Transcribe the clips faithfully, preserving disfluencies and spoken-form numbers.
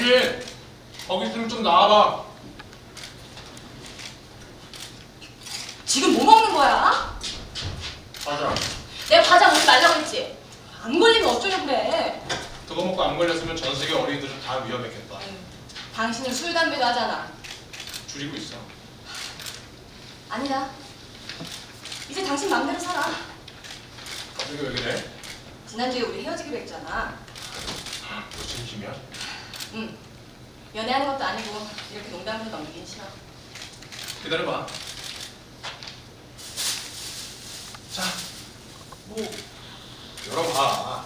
당신 거기 있으면 좀 나와봐. 지금 뭐 먹는 거야? 과자. 내가 과자 먹지 말라고 했지? 안 걸리면 어쩌려고 그래? 그거 먹고 안 걸렸으면 전 세계 어린이들은 다 위험했겠다. 응. 당신은 술, 담배도 하잖아. 줄이고 있어. 아니다. 이제 당신 마음대로 살아. 갑자기 왜 그래? 지난주에 우리 헤어지기로 했잖아. 너 진심이야? 응. 연애하는 것도 아니고 이렇게 농담으로 넘기긴 싫어. 기다려봐. 자, 뭐 열어봐.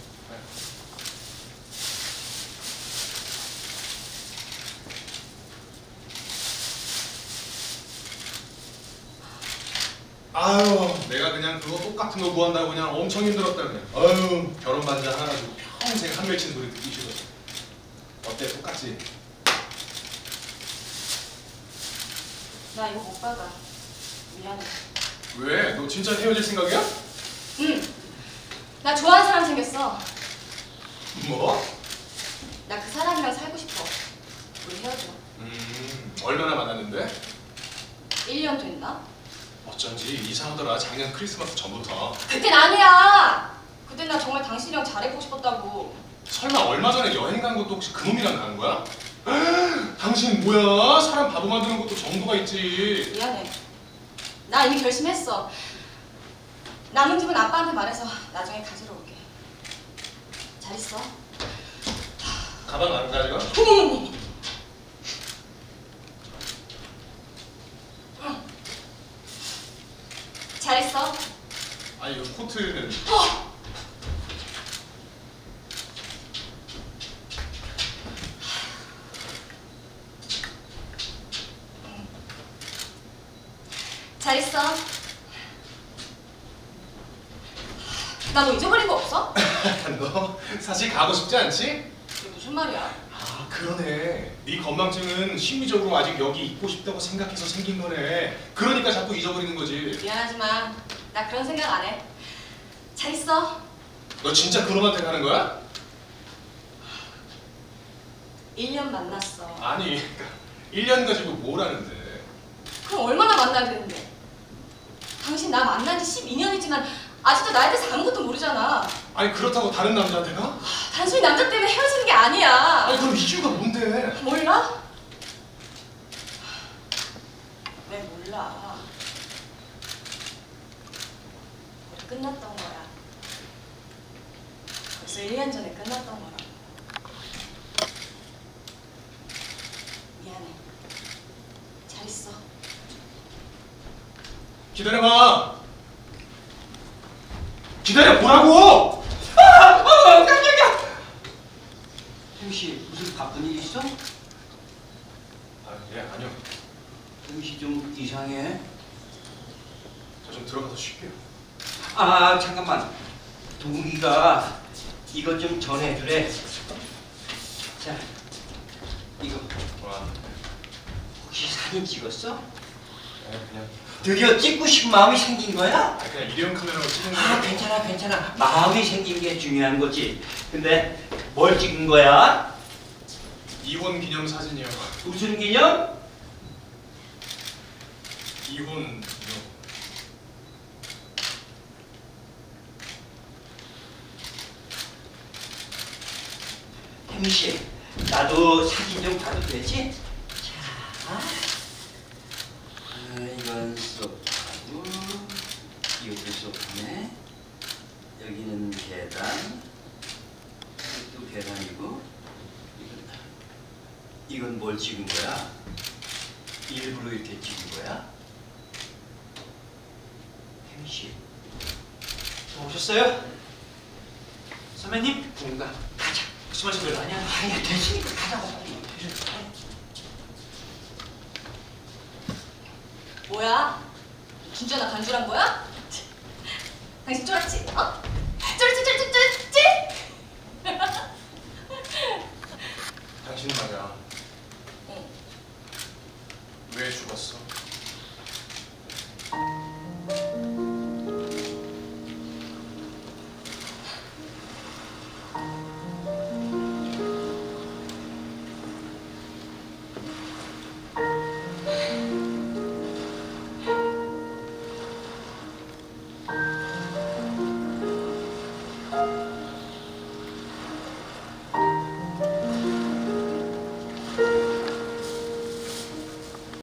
아유, 내가 그냥 그거 똑같은 거 구한다고 그냥 엄청 힘들었다 그냥. 아유, 결혼 반지 하나 가지고 평생 한 맺힌 소리 듣기 싫어. 어때, 똑같지? 나 이거 못 받아. 미안해. 왜? 너 진짜 헤어질 생각이야? 응. 나 좋아하는 사람 생겼어. 뭐? 나 그 사람이랑 살고 싶어. 우리 헤어져. 음, 얼마나 만났는데? 일 년 됐나? 어쩐지 이상하더라. 작년 크리스마스 전부터. 그땐 아니야. 그땐 나 정말 당신이랑 잘해보고 싶었다고. 설마 얼마 전에 여행 간 것도 혹시 그놈이랑 간 거야? 당신 뭐야? 사람 바보 만드는 것도 정도가 있지. 미안해. 나 이미 결심했어. 남은 집은 아빠한테 말해서 나중에 가지러 올게. 잘 있어. 가방 안 가져가? 어머머머. 응. 잘 있어. 아니, 이 코트는. 어! 잘 있어. 나 너 잊어버린 거 없어? 너 사실 가고 싶지 않지? 그게 무슨 말이야? 아, 그러네. 네 건망증은 심리적으로 아직 여기 있고 싶다고 생각해서 생긴 거네. 그러니까 자꾸 잊어버리는 거지. 미안하지만 나 그런 생각 안 해. 잘 있어. 너 진짜 그놈한테 가는 거야? 일 년 만났어. 아니, 일 년 가지고 뭘 하는데. 그럼 얼마나 만나야 되는데? 당신 나 만난 지 십이 년이지만 아직도 나에 대해서 아무것도 모르잖아. 아니, 그렇다고 다른 남자한테 가? 단순히 남자 때문에 헤어지는 게 아니야. 아니, 그럼 이유가 뭔데? 몰라? 왜 몰라? 우리 끝났던 거야. 벌써 일 년 전에 끝났던 거라고. 미안해. 잘 있어. 기다려봐. 기다려보라고! 아! 아! 깜짝이야! 혜미씨, 무슨 바쁜 일 있어? 아, 예, 아니요. 혜미씨 좀 이상해. 저 좀 들어가서 쉴게요. 아, 잠깐만. 동욱이가 이것 좀 전해주래. 자, 이거 와, 혹시 사진 찍었어? 네, 그냥, 드디어 찍고 싶은 마음이 생긴 거야? 아, 그냥 일회용 카메라로 찍은 아, 거예요. 괜찮아, 괜찮아. 마음이 생긴 게 중요한 거지. 근데 뭘 찍은 거야? 이혼 기념 사진이요. 무슨 기념? 이혼. 혜미씨, 나도 사진 좀 봐도 되지? 자, 아, 이건 소파고, 이것도 소파네. 여기는 계단, 이것도 계단이고, 이건, 이건 뭘 찍은 거야? 일부러 이렇게 찍은 거야? 혜미씨, 또 오셨어요? 선배님? 뭔가 가자. 말씀하신 대로 아니야? 아니야, 됐으니까 가자고 빨리. 뭐야? 진짜 나 간주란 거야? 당신 쫄았지? 어? 쫄았지 쫄았지 쫄았지? 당신 말이야. 응. 왜 죽었어? 아,